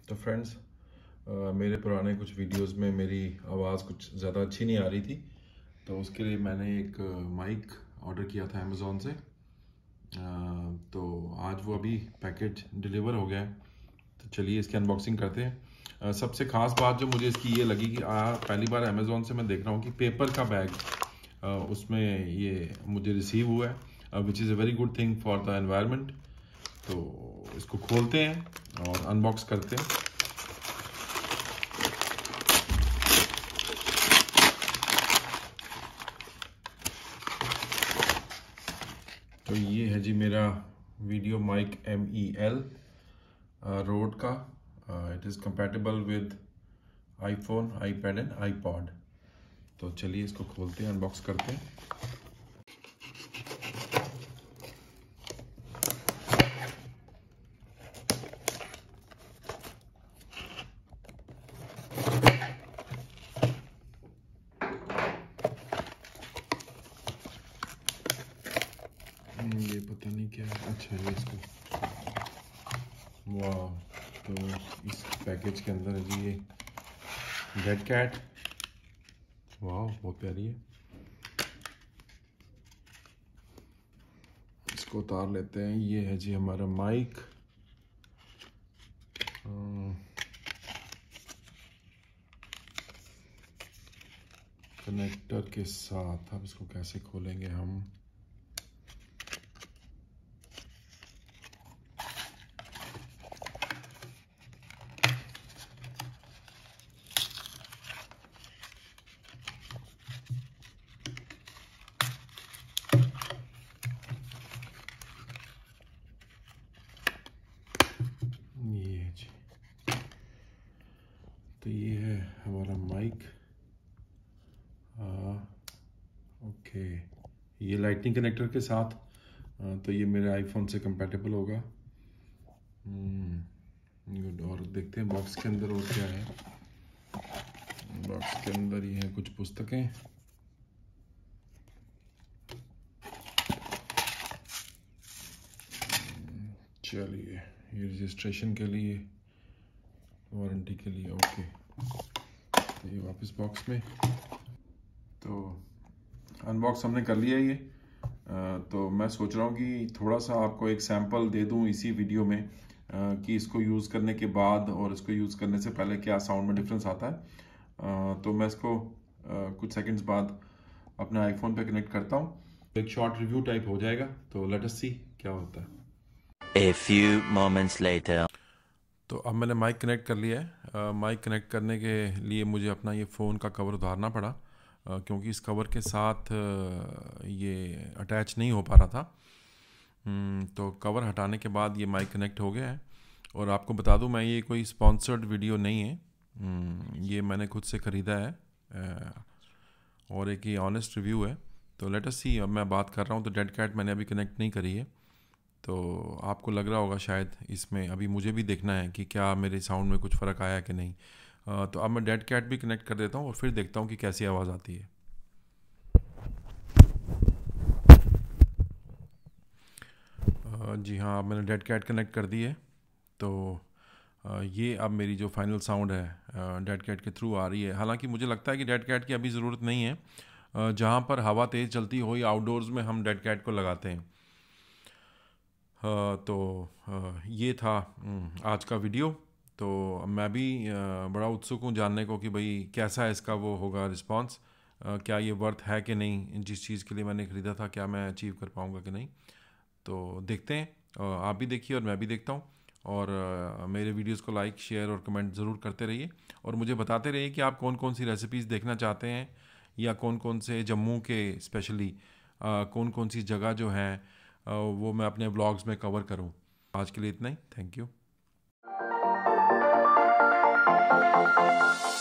तो फ्रेंड्स, मेरे पुराने कुछ वीडियोस में मेरी आवाज़ कुछ ज़्यादा अच्छी नहीं आ रही थी, तो उसके लिए मैंने एक माइक ऑर्डर किया था अमेज़ोन से। तो आज वो अभी पैकेज डिलीवर हो गया है, तो चलिए इसकी अनबॉक्सिंग करते हैं। सबसे ख़ास बात जो मुझे इसकी ये लगी कि पहली बार अमेज़ोन से मैं देख रहा हूँ कि पेपर का बैग उसमें ये मुझे रिसीव हुआ है, which is a very good thing for the environment. तो इसको खोलते हैं और अनबॉक्स करते हैं। तो ये है जी मेरा वीडियो माइक MEL रोड का। It is compatible with iPhone, iPad and iPod. तो चलिए इसको खोलते हैं, अनबॉक्स करते हैं। ये पता नहीं क्या है। अच्छा, ये इसको, वाह, तो इस पैकेज के अंदर है जी ये डेड कैट। वाह, बहुत प्यारी है। इसको उतार लेते हैं। ये है जी हमारा माइक। कनेक्टर के साथ। अब इसको कैसे खोलेंगे हम? ये जी, तो ये है हमारा माइक। ओके, ये लाइटनिंग कनेक्टर के साथ, तो ये मेरे आईफोन से कंपैटिबल होगा। गुड। और देखते हैं बॉक्स के अंदर और क्या है। बॉक्स के अंदर ये है कुछ पुस्तकें। चलिए, ये रजिस्ट्रेशन के लिए, वारंटी के लिए। ओके, तो ये वापस बॉक्स में। तो अनबॉक्स हमने कर लिया ये। तो मैं सोच रहा हूँ कि थोड़ा सा आपको एक सैंपल दे दूँ इसी वीडियो में, कि इसको यूज़ करने के बाद और इसको यूज़ करने से पहले क्या साउंड में डिफरेंस आता है। तो मैं इसको कुछ सेकंड्स बाद अपने आईफोन पे कनेक्ट करता हूँ। एक शॉर्ट रिव्यू टाइप हो जाएगा, तो लेट अस सी क्या होता है। A few moments later. तो अब मैंने माइक कनेक्ट कर लिया है। माइक कनेक्ट करने के लिए मुझे अपना ये फ़ोन का कवर उतारना पड़ा, क्योंकि इस कवर के साथ ये अटैच नहीं हो पा रहा था। तो कवर हटाने के बाद ये माइक कनेक्ट हो गया है। और आपको बता दूं, मैं ये कोई स्पॉन्सर्ड वीडियो नहीं है। ये मैंने खुद से ख़रीदा है, और एक ये ऑनेस्ट रिव्यू है। तो लेट अस सी। अब मैं बात कर रहा हूँ तो डेड कैट मैंने अभी कनेक्ट नहीं करी है, तो आपको लग रहा होगा शायद इसमें। अभी मुझे भी देखना है कि क्या मेरे साउंड में कुछ फ़र्क आया कि नहीं। तो अब मैं डेड कैट भी कनेक्ट कर देता हूँ और फिर देखता हूँ कि कैसी आवाज़ आती है। जी हाँ, अब मैंने डेड कैट कनेक्ट कर दी है। तो ये अब मेरी जो फाइनल साउंड है डेड कैट के थ्रू आ रही है। हालांकि मुझे लगता है कि डेड कैट की अभी ज़रूरत नहीं है। जहाँ पर हवा तेज़ चलती हो या आउटडोर्स में हम डेड कैट को लगाते हैं। तो ये था आज का वीडियो। तो मैं भी बड़ा उत्सुक हूँ जानने को कि भाई कैसा इसका वो होगा रिस्पांस। क्या ये वर्थ है कि नहीं, जिस चीज़ के लिए मैंने ख़रीदा था क्या मैं अचीव कर पाऊँगा कि नहीं। तो देखते हैं। आप भी देखिए और मैं भी देखता हूँ। और मेरे वीडियोस को लाइक, शेयर और कमेंट ज़रूर करते रहिए। और मुझे बताते रहिए कि आप कौन कौन सी रेसिपीज़ देखना चाहते हैं, या कौन कौन से जम्मू के स्पेशली कौन कौन सी जगह जो हैं वो मैं अपने व्लॉग्स में कवर करूँ। आज के लिए इतना ही। Thank you.